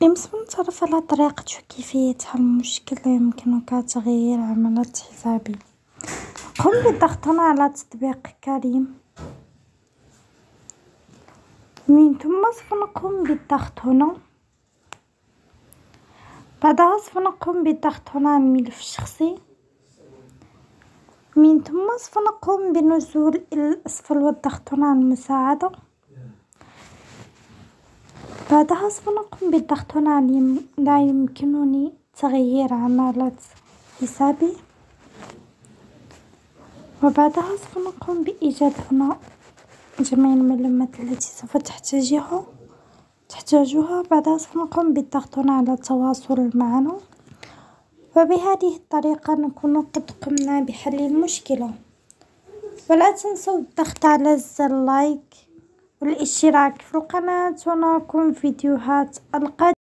يمكن نتعرف على طريقة كيفية حل مشكلة يمكنك تغيير عملة حسابي. قم بالضغط هنا على تطبيق كريم، من ثم سوف نقوم بالضغط هنا. بعدها سوف نقوم بالضغط هنا على الملف الشخصي، من ثم سوف نقوم بالنزول إلى الأسفل والضغط هنا على المساعدة. بعدها سوف نقوم بالضغط هنا على لا يمكنني تغيير عملة حسابي، وبعدها سوف نقوم بإيجاد هنا جميع المعلومات التي سوف تحتاجها. بعدها سوف نقوم بالضغط هنا على التواصل معنا، وبهذه الطريقة نكون قد قمنا بحل المشكلة. ولا تنسوا الضغط على زر لايك والاشتراك في القناة، ونراكم في فيديوهات القادمة.